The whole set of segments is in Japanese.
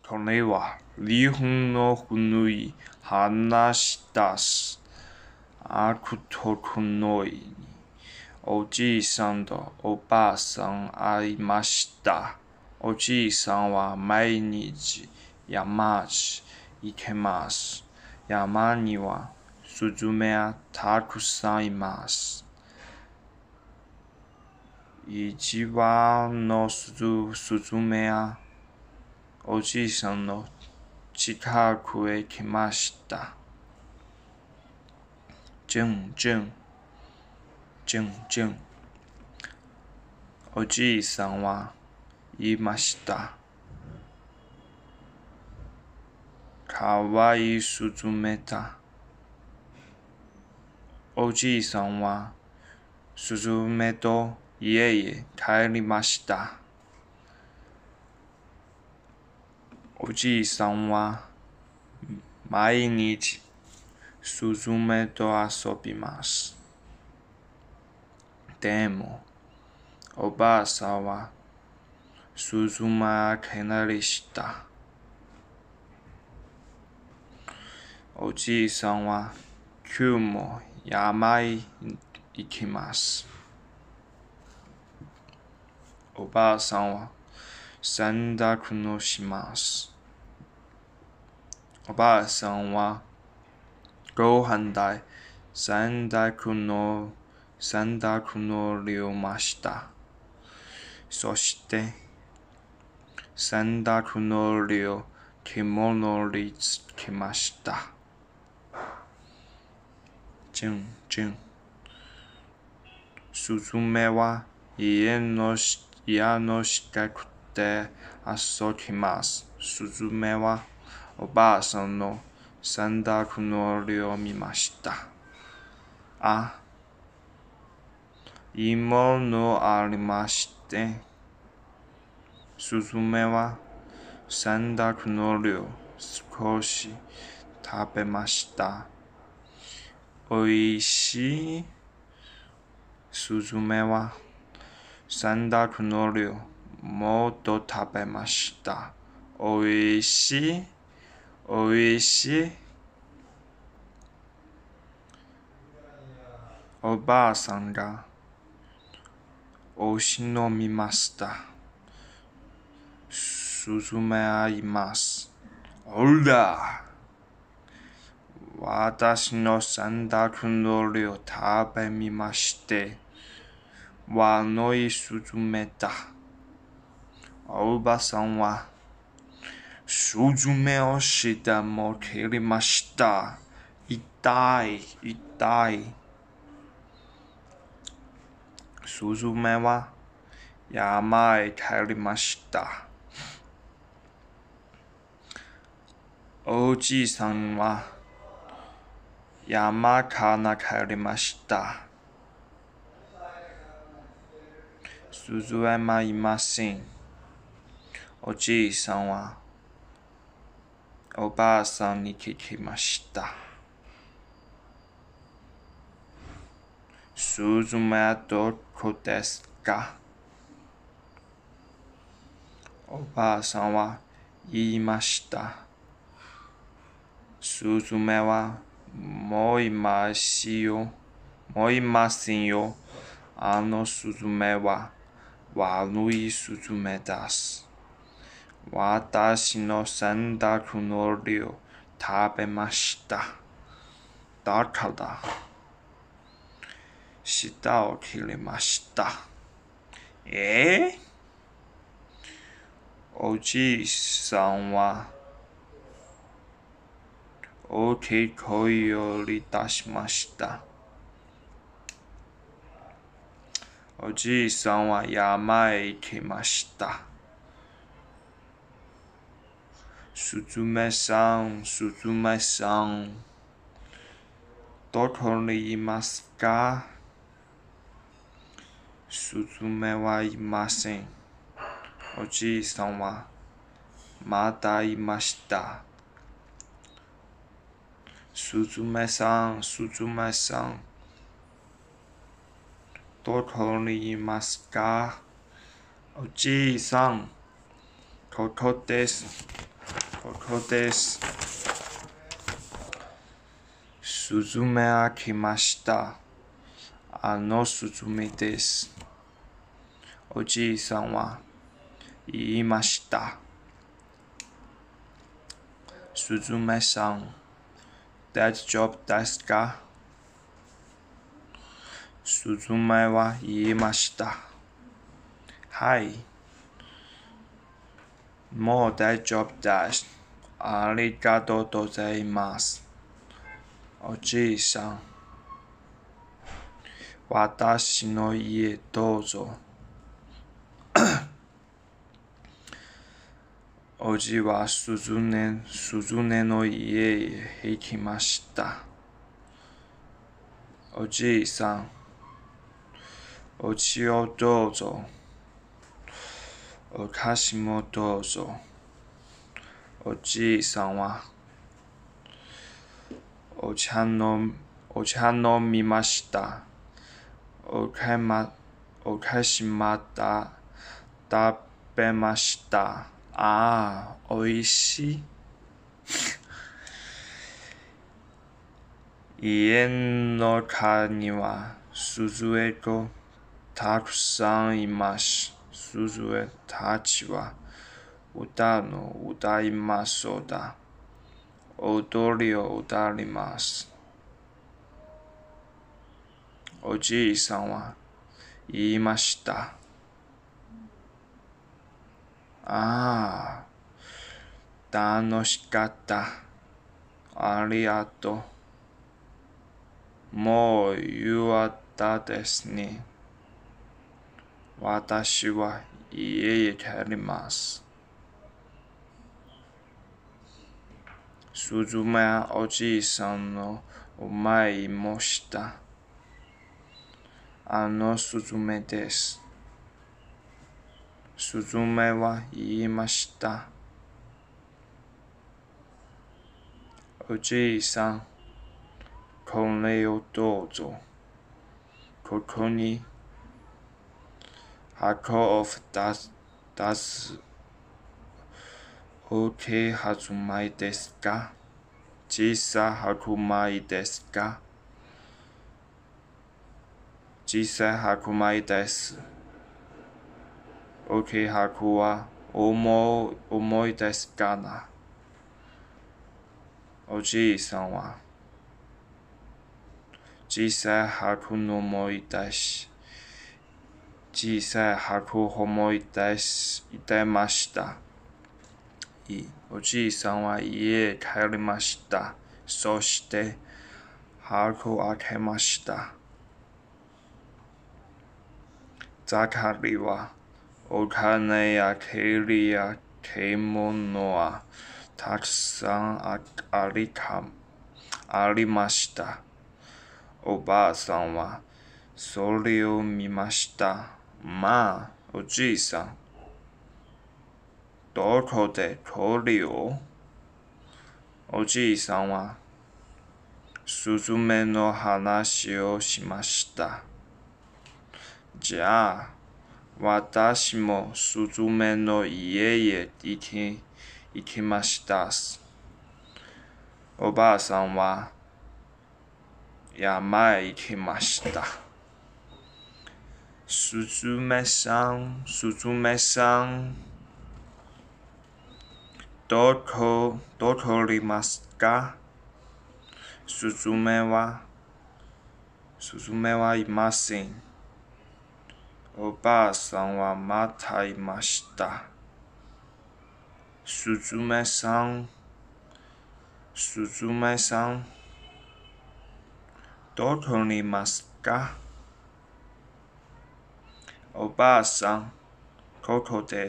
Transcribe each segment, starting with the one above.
これは日本の古い話です。あくとくのいにおじいさんとおばあさん会いました。おじいさんは毎日山へ行けます。山にはスズメがたくさんいます。一番のスズメはおじいさんの近くへ来ました。ジュンジュン、ジュンジュン。おじいさんは言いました。かわいいスズメだ。おじいさんはスズメと家へ帰りました。おじいさんは毎日スズメと遊びます。でも、おばあさんはスズメがけなりした。おじいさんは今日も山へ行きます。おばあさんは洗濯をします。おばあさんはご飯で洗濯の量ました。そして洗濯の量着物につけました。ジュンジュン。スズメは家の近くで遊びます。スズメはおばあさんの洗濯の量を見ました。あ、いいものありまして。スズメは洗濯の量少し食べました。おいしい。スズメは洗濯の量もっと食べました。おいしい。おいしい。おばあさんがおしのみました。スズメがいます。ほら、私の洗濯の量食べみまして。悪いスズメだ。おばさんはスズメを舌も切りました。痛い、痛い。スズメは山へ帰りました。おじいさんは山から帰りました。スズメはいません。おじいさんはおばあさんに聞きました。スズメはどこですか？おばあさんは言いました。スズメはもういますよ。もういませんよ。あのスズメは悪いスズメです。私の洗濯の量食べました。だから舌を切りました。おじいさんは大きい声を出しました。おじいさんは山へ行きました。スズメさん、スズメさん、どこにいますか？スズメはいません。おじいさんはまた言いました。スズメさん、スズメさん、どこにいますか？おじいさん、ここです。 ここです。スズメが来ました。スズメです。おじいさんは言いました。スズメさん、大丈夫ですか？スズメは言いました。はい。もう大丈夫です。ありがとうございます。おじいさん、私の家どうぞ。おじはスズメの家へ行きました。おじいさん、お家をどうぞ。お菓子もどうぞ。おじいさんはお茶飲みました。お菓子また食べました。ああ、おいしい。家の中にはスズメがたくさんいます。スズメたちは歌を歌いますそうだ。踊りを歌います。おじいさんは言いました。ああ、楽しかった。ありがとう。もう夕方ですね。私は家へ帰ります。スズメはおじいさんの前にいました。スズメです。スズメは言いました。おじいさん、これをどうぞ。ここに箱を2つ大きい箱米ですか？小さい箱米ですか？小さい箱米です。大きい箱は重いですかな？おじいさんは小さい箱の思い出し、小さい箱を思い出してました。おじいさんは家へ帰りました。そして箱を開けました。中にはお金や栗や物はたくさんありました。おばあさんはそれを見ました。まあ、おじいさん、どこでこれを？おじいさんはスズメの話をしました。じゃあ、私もスズメの家へ行きました。おばあさんは山へ行きました。スズメさん、どこにいますか？スズメはいません。おばあさんはまたいました。スズメさん、どこにいますか？おばあさん、ここです。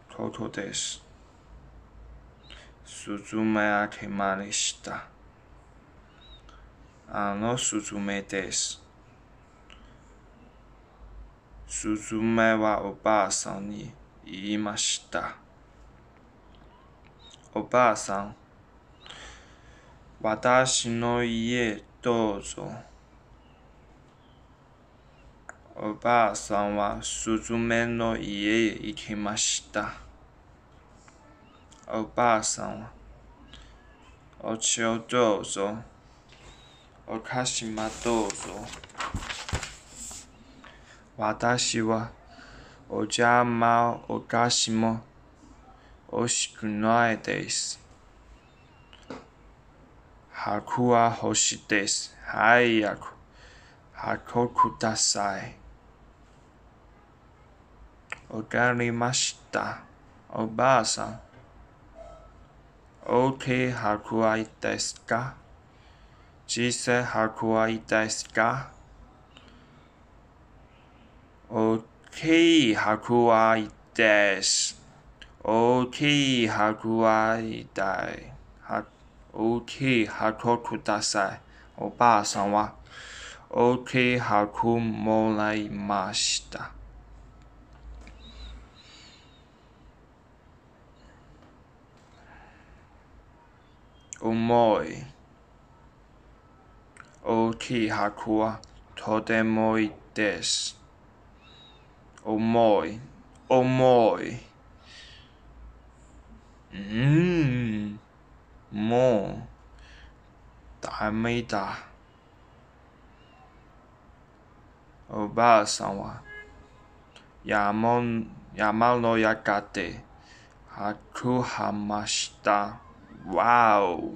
スズメが来ました。スズメです。スズメはおばあさんに言いました。おばあさん、私の家どうぞ。おばあさんはスズメの家へ行きました。 おばあさんは、お茶をどうぞ。お菓子もどうぞ。私は、お茶もお菓子も惜しくないです。箱は欲しいです。早く、箱ください。わかりました。おばあさん。大きい箱はいいですか？小さい箱はいいですか？大きい箱はいいです。大きい箱はいいたい。大きい箱ください。おばあさんは大きい箱もらいました。重い。大きい箱はとてもいいです。重い。重い。もうダメだ。おばあさんは山の中で箱はました。わお。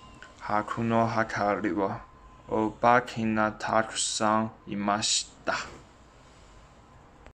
箱の中にはお化けがたくさんいました。